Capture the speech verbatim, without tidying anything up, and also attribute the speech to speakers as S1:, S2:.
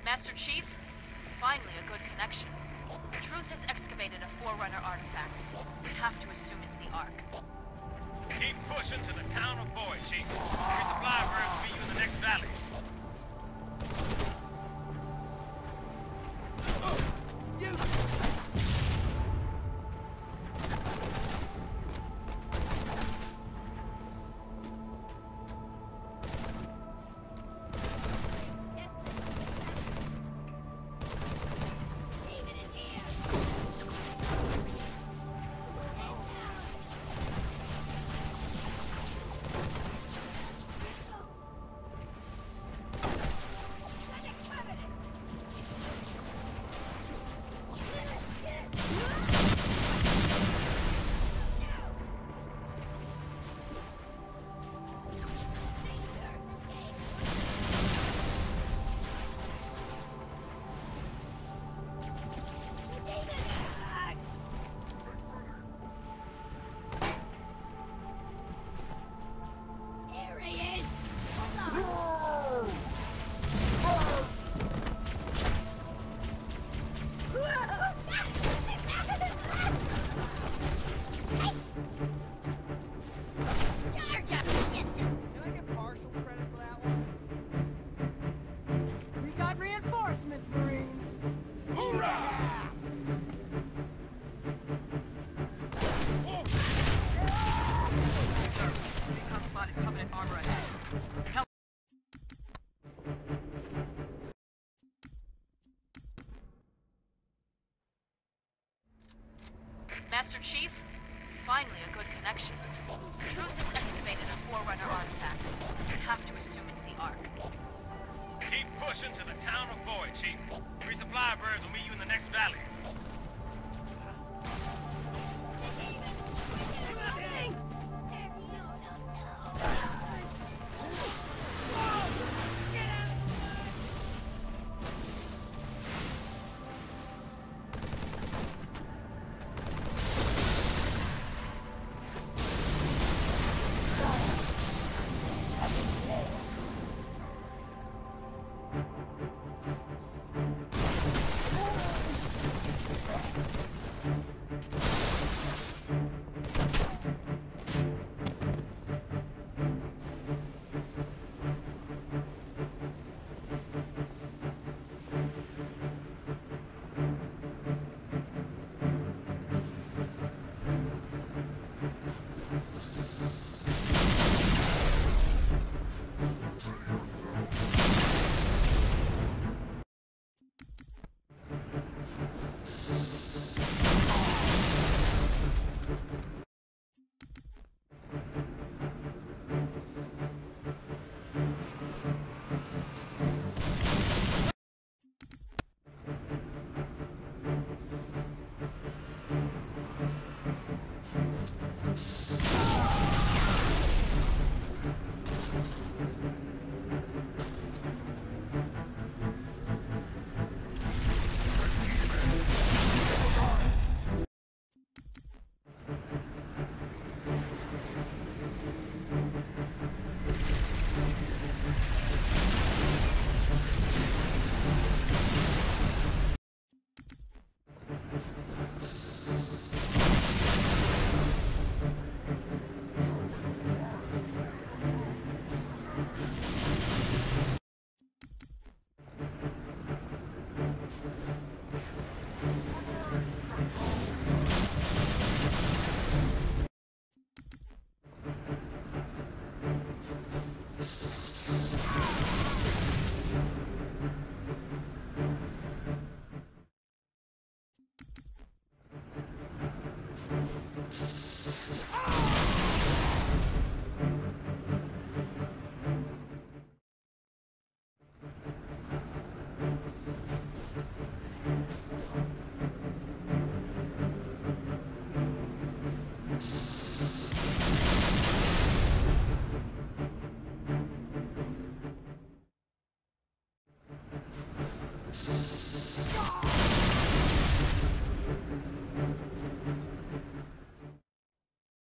S1: Master Chief? Finally a good connection. The Truth has excavated a Forerunner artifact. We have to assume it's the Ark.
S2: Keep pushing to the town of Boyd, Chief. Resupply birds will meet you in the next valley.
S3: Oh, you!
S1: Master Chief? Finally a good connection. The Truth has excavated a Forerunner artifact. We have to assume it's the Ark.
S2: Keep pushing to the town of Boyd, Chief. Resupply birds will meet you in the next valley.